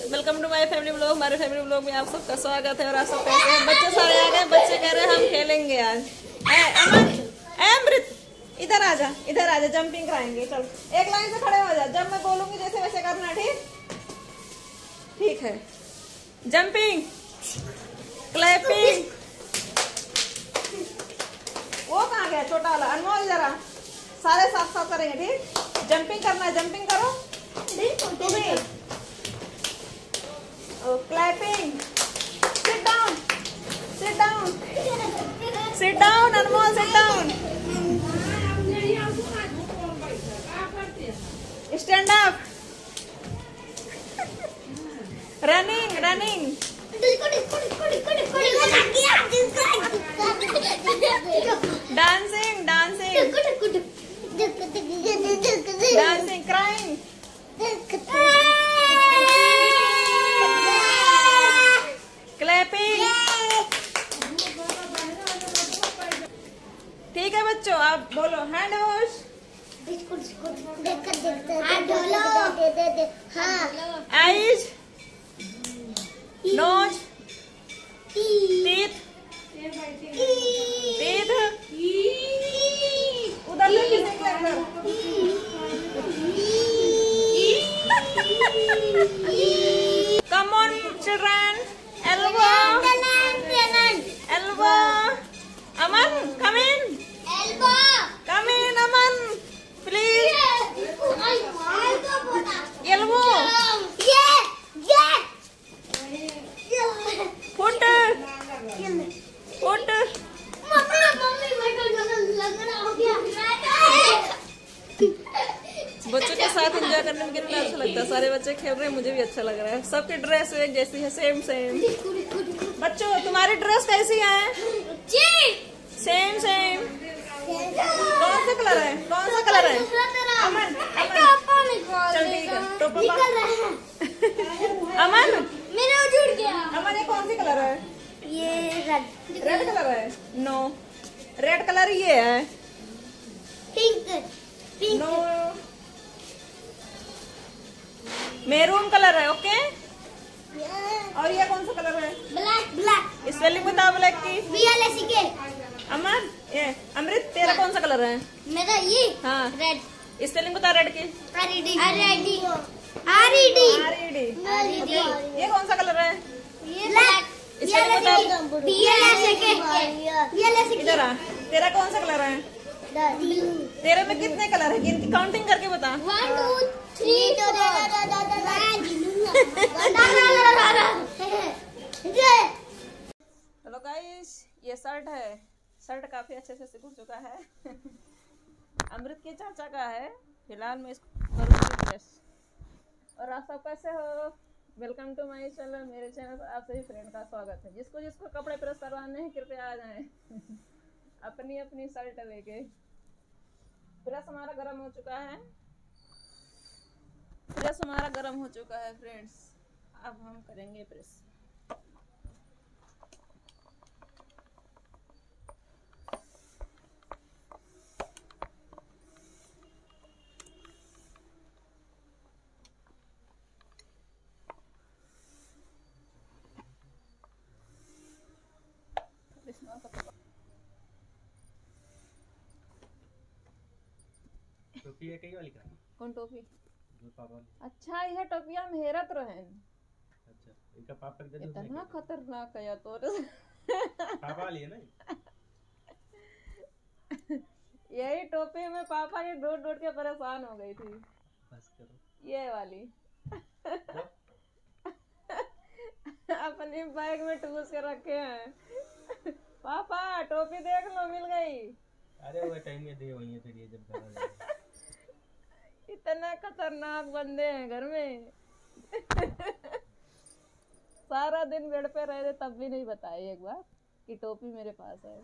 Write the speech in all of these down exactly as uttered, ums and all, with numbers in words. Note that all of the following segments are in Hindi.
Welcome to my family blog. हमारे फैमिली ब्लॉग में आप सबका स्वागत है। और आप सब कैसे हैं? बच्चे सारे आ गए। बच्चे कह रहे हैं हम खेलेंगे आज। ए अमन, ए अमृत, इधर आ जा, इधर आ जा, जंपिंग कराएंगे। चल एक लाइन से खड़े हो जा। जब मैं बोलूंगी जैसे वैसे करना, ठीक ठीक है। Jumping, clapping. वो कहाँ गया छोटा वाला? अनमोल जरा सारे साथ साथ करेंगे, ठीक। जंपिंग करना है, जंपिंग करो। तू भी clapping. Sit down, sit down, sit down. Anmol sit down. Stand up. Running, running. Dancing, dancing, dancing. Crying, clapping. ठीक है बच्चों, आप बोलो hand wash. Eyes, nose, teeth, teeth. उधर come on children. Elbow, elbow. Aman come in, come in Aman please. Elbow, foot, foot. बच्चों के साथ एंजॉय करने में कितना अच्छा लगता है। सारे बच्चे खेल रहे हैं, मुझे भी अच्छा लग रहा है। सबकी ड्रेस एक जैसी है, सेम सेम। बच्चों तुम्हारी ड्रेस कैसी है? Same same. कौन सा कलर है? कौन सा कलर है? अमन, चल ठीक है। तो अमन, मेरा जुड़ गया। अमन ये कौन सी कलर है? ये रेड, रेड कलर है। नो, रेड कलर ये है। Pink, pink. No, maroon colour है। ओके। और ये कौन सा कलर है? Black, black. स्पेलिंग बता ब्लैक की। B L S E K. Aman, ये अमृत, तेरा कौन सा कलर है? मेरा ये हाँ, रेड। स्पेलिंग बता रेड की। R E D, R E D, R E D, R E D. R E D. ये कौन सा कलर है? ये ब्लैक। स्पेलिंग बता। B L S E K, B L S ई इधर आ। तेरा कौन सा कलर है? के। तेरे में कितने कलर है? गिनती काउंटिंग करके बता। One two three hello guys, ये शर्ट है। शर्ट काफी अच्छे से सिकुड़ चुका है। अमृत के चाचा का है। फिलहाल मैं इसको करूँगी प्रेस। और आप सब कैसे हो? Welcome to my channel. मेरे चैनल पर आप सभी फ्रेंड का स्वागत है। जिसको जिसको कपड़े प्रेस करवाने हैं कृपया आ जाएं। अपनी अपनी शर्ट लेके। प्रेस हमारा गर्म हो चुका है। प्रेस हमारा गर्म हो चुका है फ्रेंड्स। अब हम करेंगे प्रेस। टोपी है कई वाली का? कौन टोपी? जो पापा वाली। अच्छा यह टोपिया में हेरत रहन। अच्छा इनका पापा के दे दो। इतना खतरनाक है या तो पापा वाली है ना? यही टोपी में पापा की ढूंढ ढूंढ के परेशान हो गई थी। बस करो। ये वाली अपनी बैग में ठूस के रखे हैं। पापा टोपी देख लो, मिल गई। अरे वो टाइम में दे वही है फिर ये जब घर आ जाएगा। इतना खतरनाक बंदे हैं घर में। सारा दिन बेड पे रहे थे तब भी नहीं बताए एक बार कि टोपी मेरे पास है।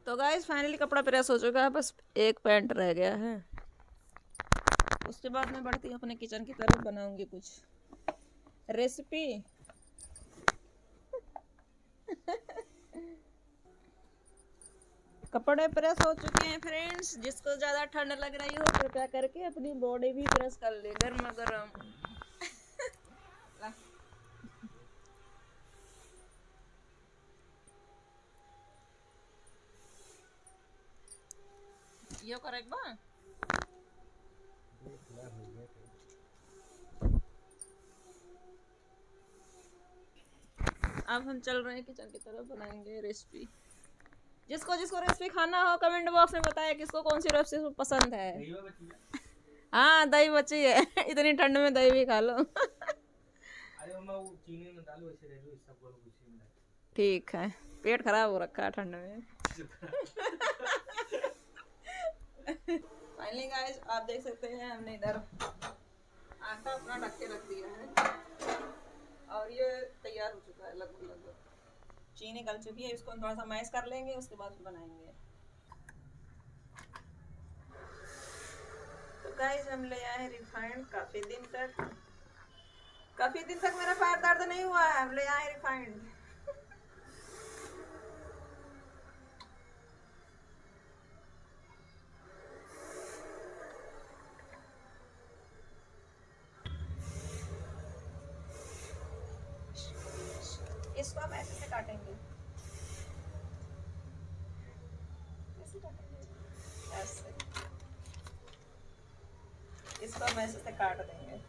तो गाइस फाइनली कपड़ा प्रेस हो चुका है, बस एक पैंट रह गया है। उसके बाद मैं बढ़ती हूँ अपने किचन की तरफ, बनाऊंगी कुछ रेसिपी। कपड़े प्रेस हो चुके हैं फ्रेंड्स। जिसको ज़्यादा ठंड लग रही हो कृपया करके अपनी बॉडी भी प्रेस कर ले, गर्मा गर्म। यो कर एक बार। अब हम चल रहे हैं किचन की तरफ, बनाएंगे रेसिपी। जिसको जिसको रेसिपी खाना हो कमेंट बॉक्स में बताए किसको कौन सी रेसिपी पसंद है। हाँ दही बची है, इतनी ठंड में दही भी खा लो। ठीक है, पेट खराब हो रखा है ठंड में। फाइनली गाइस आप देख सकते हैं हमने इधर आटा अपना ढक के रख दिया है और ये तैयार हो चुका है लगभग लगभग। चीनी गल चुकी है, इसको थोड़ा सा मैश कर लेंगे, उसके बाद बनाएंगे। तो गाइस हम ले आए हैं रिफाइंड। काफी दिन तक काफी दिन तक मेरा पैर दर्द नहीं हुआ है, हम ले आए रिफाइंड। इसको हम ऐसे से काटेंगे, ऐसे काटेंगे, ऐसे। इसको हम ऐसे से काट देंगे।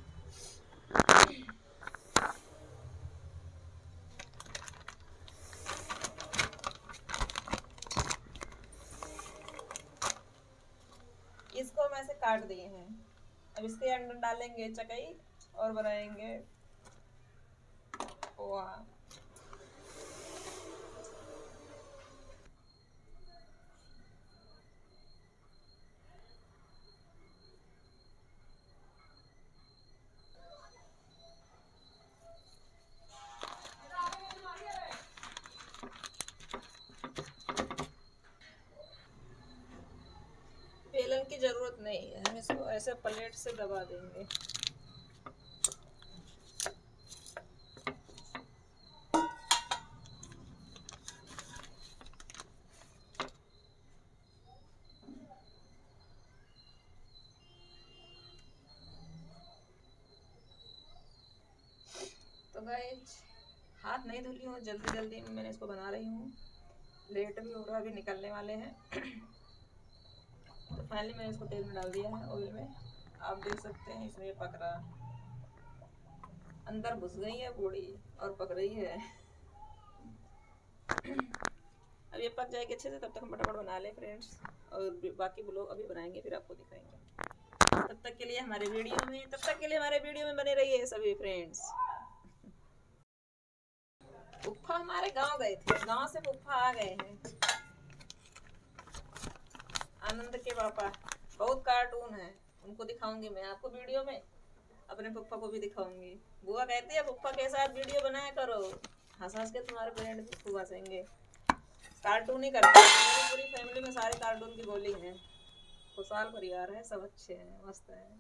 इसको हम ऐसे काट दिए हैं। अब इसके अंदर डालेंगे चकई और बनाएंगे पोहा। बेलन की जरूरत नहीं है, हम इसको ऐसे प्लेट से दबा देंगे। तो गाइस हाथ नहीं धुली हूँ, जल्दी जल्दी में मैंने इसको बना रही हूँ। लेट भी हो रहा है, अभी निकलने वाले हैं। तो फाइनली मैंने इसको तेल में डाल दिया है, ऑयल में। आप देख सकते हैं इसमें पक रहा, अंदर घुस गई है पूरी और पक रही है। अब ये पक जाएगी अच्छे से, तब तक हम फटाफट बना लें फ्रेंड्स, और बाकी ब्लॉग अभी बनाएंगे फिर आपको दिखाएंगे। तब तक के लिए हमारे वीडियो में तब तक के लिए हमारे वीडियो में बने रहिए सभी फ्रेंड्स। पुप्पा हमारे गांव गए थे, गांव से पुप्पा आ गए हैं। आनंद के पापा बहुत कार्टून है, उनको दिखाऊंगी मैं आपको वीडियो में। अपने पुप्पा को भी दिखाऊंगी। बुआ कहती है पुप्पा के साथ वीडियो बनाया करो, हंस हंस के तुम्हारे पेरेंट खूब हंसेंगे। कार्टून ही करते हैं, पूरी फैमिली में सारे कार्टून की गोली है। खुशहाल परिवार है, सब अच्छे हैं, मस्त है।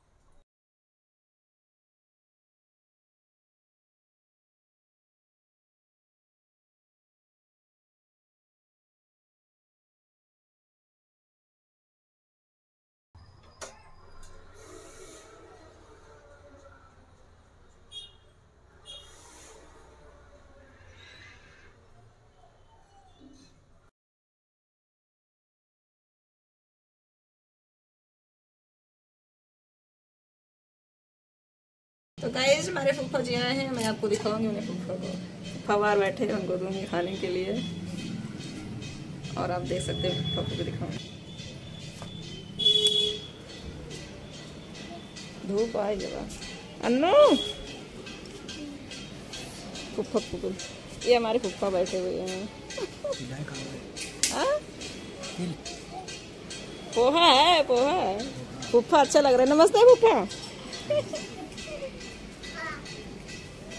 तो गाइस हमारे फूफा जी आए हैं, मैं आपको दिखाऊंगी उन्हें। फूफा को फूफा बाहर बैठे हैं, उनको दूंगी खाने के लिए। और आप देख सकते हैं फूफा को भी दिखाऊंगी। धूप आई जगह अन्नू फूफा फूफा, ये हमारे फूफा बैठे हुए हैं। पोहा है, पोहा है। फूफा अच्छा लग रहा है। नमस्ते फूफा।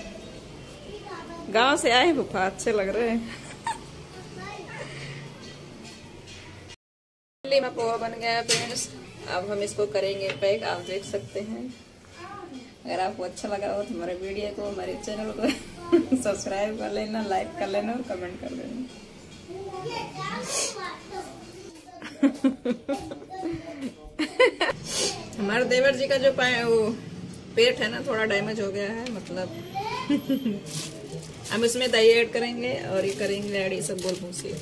गांव से आए फूफा, अच्छे लग रहे हैं। लीमा पोहा बन गया फ्रेंड्स। अब हम इसको करेंगे पैक। आप देख सकते हैं। अगर आपको अच्छा लगा हो तो हमारे वीडियो को, हमारे चैनल को सब्सक्राइब कर लेना, लाइक कर लेना और कमेंट कर देना। हमारे देवर जी का जो पाए वो पेट है ना, थोड़ा डैमेज हो गया है, मतलब हम इसमें दही ऐड करेंगे और ये करेंगे ऐड ये सब गोल भूसी।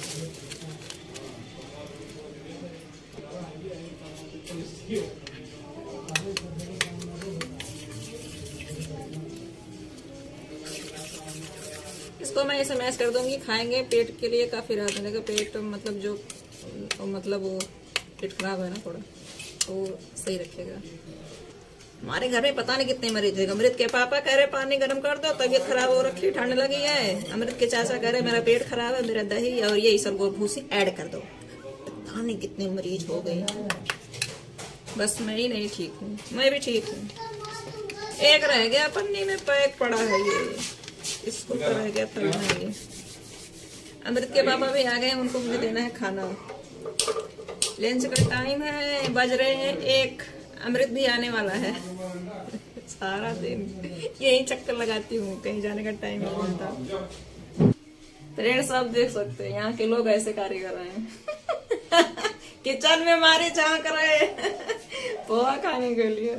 इसको मैं ऐसे मैश कर दूंगी, खाएंगे। पेट के लिए काफी राहत मिलेगा। पेट मतलब जो मतलब वो पेट खराब है ना थोड़ा, तो सही रखेगा। हमारे घर में पता नहीं कितने मरीज है। अमृत के पापा कह रहे पानी गर्म कर दो, तबीयत खराब हो रखी, ठंड लगी है। अमृत के चाचा कह रहे मेरा पेट खराब है, मेरा दही और ये इसबगोल भूसी ऐड कर दो। पता नहीं कितने मरीज हो गए। बस मैं ही नहीं ठीक हूँ, मैं भी ठीक हूँ। एक रह गया पन्नी में पैक पड़ा है, ये इसको तो रह गया तलना है। ये अमृत के पापा भी आ गए, उनको मुझे देना है खाना। लंच का टाइम है, बज रहे हैं एक। अमृत भी आने वाला है। सारा दिन यही चक्कर लगाती हूँ, कहीं जाने का टाइम नहीं मिलता। फ्रेंड्स आप देख सकते हैं यहाँ के लोग ऐसे कारीगर हैं। किचन में मारे झांक रहे पोहा खाने के लिए।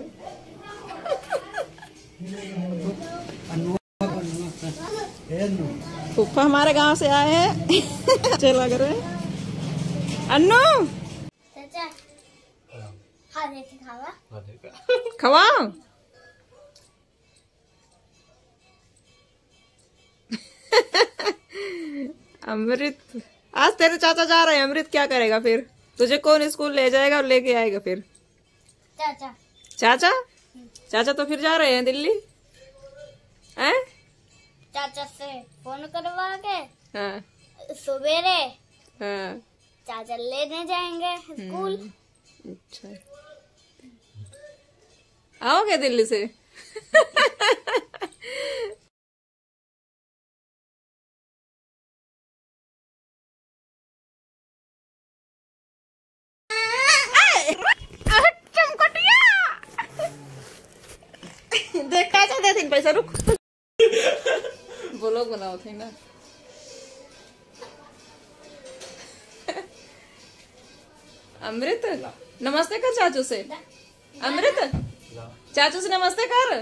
फूफा हमारे गांव से आए हैं। अच्छे लग रहे हैं। अन्नू चाचा खा देते खावा खवाओ। अमृत आज तेरे चाचा जा रहे हैं। अमृत क्या करेगा फिर? तुझे कौन स्कूल ले जाएगा और लेके आएगा फिर? चाचा चाचा चाचा तो फिर जा रहे हैं दिल्ली। हैं? चाचा से फोन करवा के हाँ सवेरे हाँ। चाचा लेने जाएंगे स्कूल। अच्छा आओगे दिल्ली से? देख कैसे दे तीन पैसा। रुक बोलो बनाओ थे ना। अमृत नमस्ते कर चाचू से। अमृत चाचू से नमस्ते कर।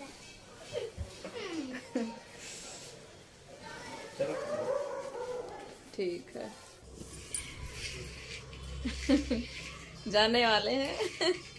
ठीक है। जाने वाले हैं।